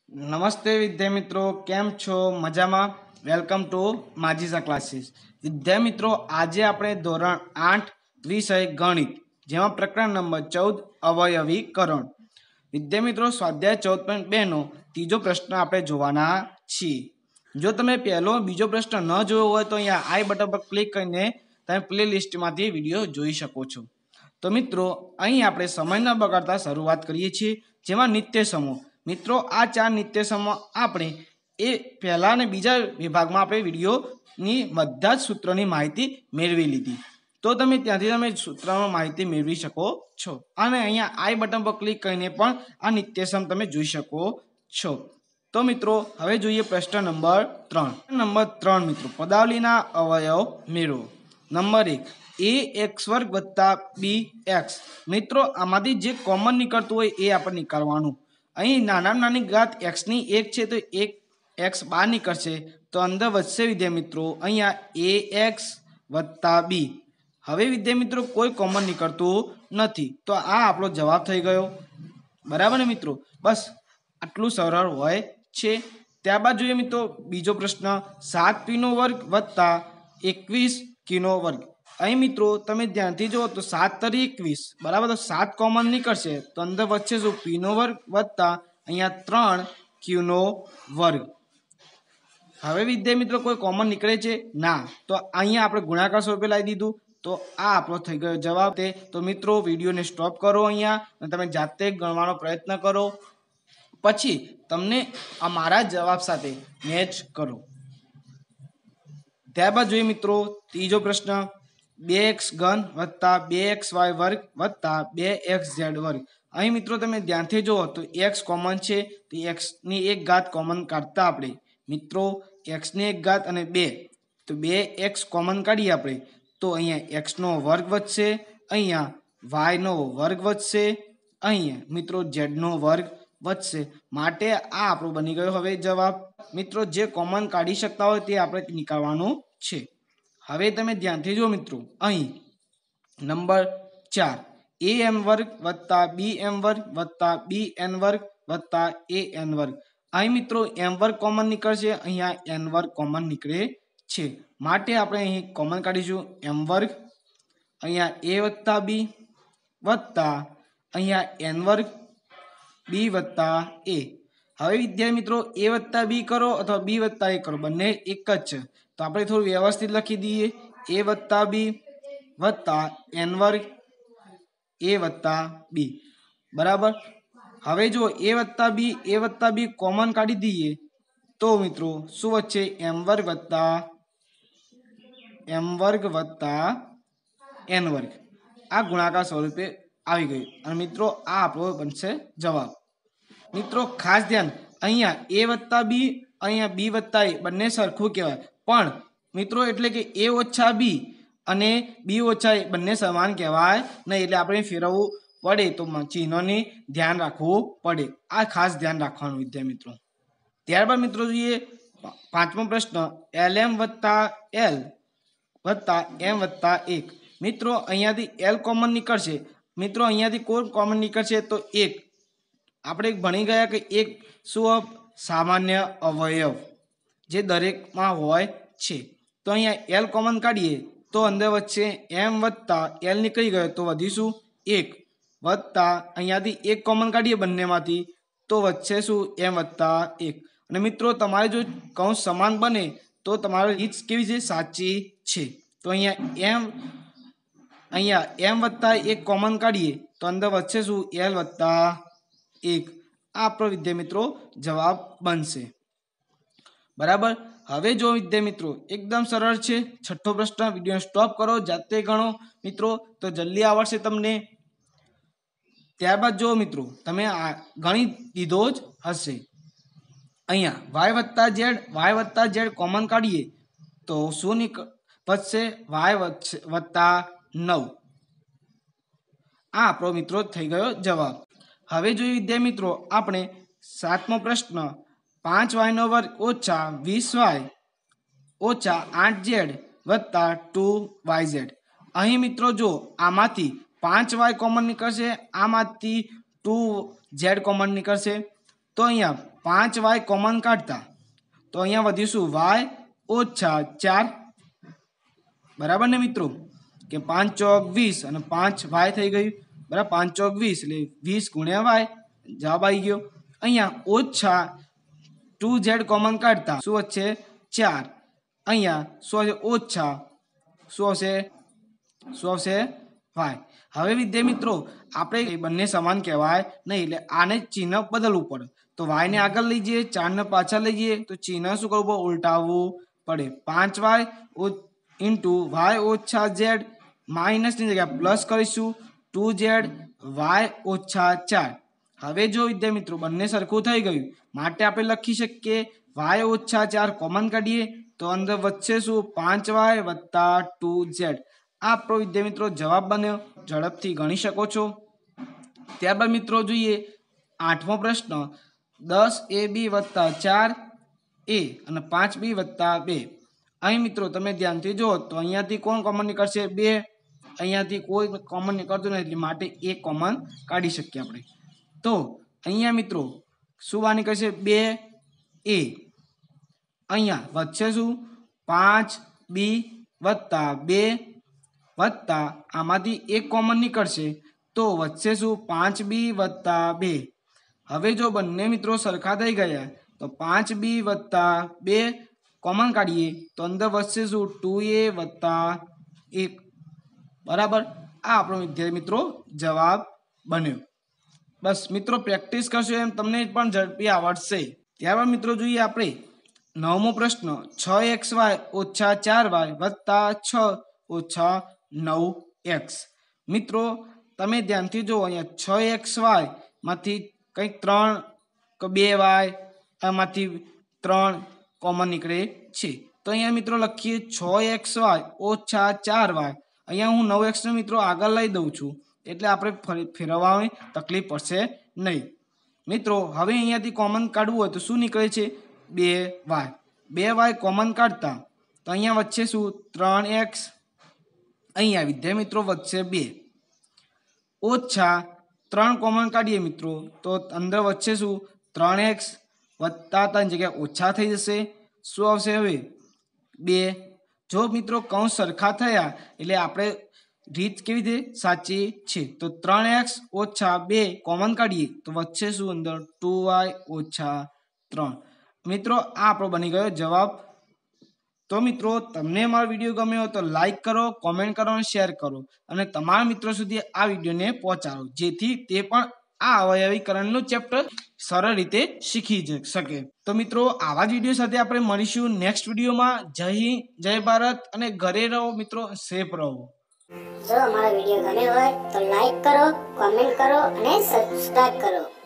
નમસ્તે વિદ્યા મિત્રો, કેમ છો? મજામાં? વેલકમ ટુ માજીસા ક્લાસીસ. વિદ્યા મિત્રો, આજે આપણે ધોરણ 8 વિષય ગણિત, જેમાં પ્રકરણ નંબર 14 અવયવીકરણ. વિદ્યા મિત્રો, સ્વાધ્યાય 14.2 નો ત્રીજો પ્રશ્ન આપણે જોવાના છીએ. જો તમે પહેલો બીજો પ્રશ્ન ન જોયો હોય તો અહીંયા આઈ બટન પર ક્લિક કરીને તમે પ્લે લિસ્ટમાંથી વિડીયો જોઈ શકો છો. તો મિત્રો, અહીં આપણે સમય ન બગાડતા શરૂઆત કરીએ છીએ, જેમાં નિત્ય સમૂહ. મિત્રો, આ 4 નિત્ય સમૂહ આપણે એ પહેલા અને બીજા વિભાગમાં આપણે વિડીયોની બધા જ સૂત્રોની માહિતી મેળવી લીધી. તો તમે ત્યાંથી સૂત્રોની માહિતી મેળવી શકો છો. અને અહીંયા આઈ બટન પર ક્લિક કરીને પણ આ નિત્ય સમ તમે જોઈ શકો છો. તો મિત્રો, હવે જોઈએ પ્રશ્ન નંબર 3. મિત્રો, પદાવલીના અવયવ મેળવો. Number 1, ax² + bx. મિત્રો, આમાંથી જે કોમન નીકળતું હોય એ આપણે નીકાળવાનું. અહીં નાનામાં નાની ઘાત x ની 1 છે તો એક x બહાર નીકળશે, તો અંદર વધશે વિદ્યા મિત્રો અહીંયા ax + b. હવે વિદ્યા મિત્રો કોઈ કોમન નીકળતું નથી, તો આ આપણો જવાબ થઈ ગયો. બરાબર ને મિત્રો? બસ આટલું સરળ હોય છે. ત્યારબાદ જોઈએ મિત્રો બીજો પ્રશ્ન, 7p² + 21q². અહીં મિત્રો તમે ધ્યાનથી જુઓ તો 7 તરી 21, બરાબર? તો 7 કોમન નીકળશે તો અંદર વચ્ચે શું p² વત્તા અહીંયા 3q². હવે વિદ્યા મિત્રો કોઈ કોમન નીકળે છે ના, તો અહીંયા આપણે ગુણાકાર સ્વરૂપે લાવી દીધું, તો આ આપણો થઈ ગયો જવાબ. તો મિત્રો વિડીયોને સ્ટોપ કરો અહીંયા અને તમે જાતે ગણવાનો પ્રયત્ન કરો, પછી તમને અમારા જવાબ સાથે મેચ કરો. ત્યારબાદ જોઈએ મિત્રો ત્રીજો પ્રશ્ન, 2x³ + 2xy² + 2xz². અહીં મિત્રો તમે ધ્યાનથી જુઓ તો x કોમન છે, તો x ની 1 ઘાત કોમન કાઢતા આપણે મિત્રો x ની 1 ઘાત અને 2, તો 2x કોમન કાઢીએ આપણે તો અહીંયા x² વધશે, અહીંયા y² વધશે, અહીંયા મિત્રો z² વધશે. માટે આ આપણો બની ગયો હવે જવાબ. મિત્રો જે કોમન કાઢી શકતા હોય તે આપણે નીકાળવાનું છે. હવે તમે ધ્યાનથી જુઓ મિત્રો, અહીં number 4, am² + bm² + bn² + an². અહીં મિત્રો m² કોમન નીકળશે, અહીંયા n² કોમન નીકળે છે. માટે આપણે અહીં કોમન કાઢીશું m², અહીંયા a + b વત્તા અહીંયા n² b + a. હવે વિદ્યાર્થી મિત્રો a + b કરો અથવા b + a કરો, બંને એક જ છે, તો આપણે થોડું વ્યવસ્થિત લખી દઈએ, a + b વત્તા n² a + b. બરાબર. હવે જો a + b કોમન કાઢી દઈએ તો મિત્રો શું વચ્ચે m² વત્તા n². આ ગુણાકાર સ્વરૂપે આવી ગયું અને મિત્રો આ આપણો બનશે જવાબ. મિત્રો ખાસ ધ્યાન, અહીંયા a + b અહીંયા b + a બંને સરખું કહેવાય, પણ મિત્રો એટલે કે a - b અને b - a બંને સમાન કહેવાય નહીં, એટલે આપણે ફેરવવું પડે તો ચિહ્નોને ધ્યાન રાખવું પડે. આ ખાસ ધ્યાન રાખવાનું વિદ્યા મિત્રો. ત્યારબાદ મિત્રો જોઈએ 5મો પ્રશ્ન, lm + l + m + 1. મિત્રો અહીંયાથી l કોમન નીકળશે, મિત્રો અહીંયાથી કોઈ કોમન નીકળશે તો 1. આપણે ભણી ગયા કે એક શું સામાન્ય અવયવ જે દરેકમાં હોય છે. તો અહીંયા l કોમન કાઢીએ તો અંદર વચ્ચે m + l નીકળી ગયો તો વધીશું 1 વત્તા અહીંયાથી 1 કોમન કાઢીએ બંનેમાંથી તો વચ્ચે શું m + 1. અને મિત્રો તમારે જો કૌંસ સમાન બને તો તમારી રીત કેવી છે? સાચી છે. તો અહીંયા m + 1 કોમન કાઢીએ તો અંદર વચ્ચે શું l + 1. આ આપણો વિદ્યા મિત્રો જવાબ બનશે. બરાબર. હવે જો વિદ્યા મિત્રો એકદમ સરળ છે. 6થો પ્રશ્ન, વિડીયો સ્ટોપ કરો, જાતે ગણો મિત્રો તો જલ્દી આવડશે તમને. ત્યારબાદ જો મિત્રો તમે આ ગણી દીધો જ હશે. અહીંયા y + z કોમન કાઢીએ તો શું વધશે? y + 9. આ આપણો મિત્રો થઈ ગયો જવાબ. હવે જોઈએ વિદ્યા મિત્રો આપણે 7મો પ્રશ્ન, 5y² - 20y - 8z + 2yz. અહીં મિત્રો જો આમાંથી 5y કોમન નીકળશે, આમાંથી 2z કોમન નીકળશે, તો અહીંયા 5y કોમન કાઢતા તો અહીંયા વધ્યું શું y ઓછા 4 બરાબર ને મિત્રો કે 5 ચોક 20 અને 5y થઈ ગયું બરાબર 5 ચોક 20 એટલે 20 ગુણ્યા y જવાબ આવી ગયો અહીંયા ઓછા 2z કોમન કાઢતા શું વચ્ચે 4 અહીંયા શું આવશે ઓછા શું આવશે y હવે વિદ્યાર્થી મિત્રો આપણે બંને સમાન કહેવાય નહીં એટલે આને ચિહ્ન બદલવું પડે તો y ને આગળ લઈ જઈએ 4 ને પાછળ લઈ જઈએ તો ચિહ્ન શું કરવું પડે ઉલટાવવું પડે 5y ઇન્ટુ y ઓછા z માઇનસની જગ્યાએ પ્લસ કરીશું 2z y ઓછા 4 હવે જો વિદ્યાર્થી મિત્રો બંને સરખું થઈ ગયું માટે આપણે લખી શકીએ y ઓછા 4 કોમન કાઢીએ તો અંદર વચ્ચે શું 5y વત્તા 2z આ આપણો વિદ્યાર્થી મિત્રો જવાબ બન્યો ઝડપથી ગણી શકો છો ત્યારબાદ મિત્રો જોઈએ 8મો પ્રશ્ન 10ab વત્તા 4a અને 5b વત્તા 2 અહીં મિત્રો તમે ધ્યાનથી જુઓ તો અહીંયાથી કોણ કોમન નીકળશે 2 અહીંયાથી કોઈ કોમન નીકળતું નથી એટલે માટે એક કોમન કાઢી શકીએ આપણે તો અહીંયા મિત્રો શું બહાર નીકળશે 2a અહીંયા વચ્ચે શું 5b વત્તા 2 વત્તા આમાંથી એક કોમન નીકળશે તો વચ્ચે શું 5b વત્તા 2 હવે જો બંને મિત્રો સરખા થઈ ગયા તો 5b વત્તા 2 કોમન કાઢીએ તો અંદર વચ્ચે શું 2a વત્તા 1 બરાબર આ આપણો વિદ્યાર્થી મિત્રો જવાબ બન્યો બસ મિત્રો પ્રેક્ટિસ કરશો એમ તમને પણ ઝડપી આવડશે ત્યારબાદ મિત્રો જોઈએ આપણે 9મો પ્રશ્ન 6xy ઓછા 4y વત્તા 6 ઓછા 9x મિત્રો તમે ધ્યાનથી જુઓ અહીંયા 6xy માંથી કંઈક 3 કે 2y આમાંથી 3 કોમન નીકળે છે તો અહીંયા મિત્રો લખીએ 6xy ઓછા 4y અહીંયા હું 9x ને મિત્રો આગળ લઈ દઉં છું એટલે આપણે ફેરવવાની તકલીફ પડશે નહીં મિત્રો હવે અહીંયાથી કોમન કાઢવું હોય તો શું નીકળે છે 2y કોમન કાઢતા તો અહીંયા વચ્ચે શું 3x અહીંયા વિદ્યાર્થી મિત્રો વચ્ચે 2 ઓછા 3 કોમન કાઢીએ મિત્રો તો અંદર વચ્ચે શું 3x વત્તા 3 જગ્યાએ ઓછા થઈ જશે શું આવશે હવે 2 જો મિત્રો કૌંસ સરખા થયા એટલે આપણે રીત કેવી રીતે સાચી છે તો 3x ઓછા 2 કોમન કાઢીએ તો વચ્ચે શું અંદર 2y ઓછા 3 મિત્રો આ આપણો બની ગયો જવાબ તો મિત્રો તમને મારો વિડીયો ગમ્યો તો લાઈક કરો કોમેન્ટ કરો અને શેર કરો અને તમારા મિત્રો સુધી આ વિડીયોને પહોંચાડો જેથી તે પણ આ અવયવીકરણનું ચેપ્ટર સરળ રીતે શીખી શકે તો મિત્રો આવા જ વિડીયો સાથે આપણે મળીશું નેક્સ્ટ વિડીયોમાં જય હિન્દ જય ભારત અને ઘરે રહો મિત્રો સેફ રહો જો અમારો વિડીયો ગમ્યો હોય તો લાઈક કરો કોમેન્ટ કરો અને સબસ્ક્રાઇબ કરો